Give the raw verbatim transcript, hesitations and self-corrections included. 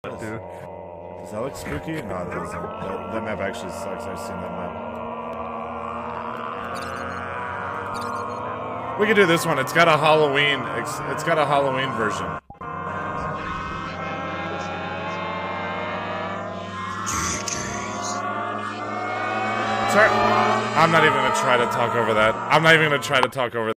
Dude. Does that look spooky? No, it doesn't. That, that map actually sucks. I've seen that map. We could do this one. It's got a Halloween. It's, it's got a Halloween version. Sorry. I'm not even gonna try to talk over that. I'm not even gonna try to talk over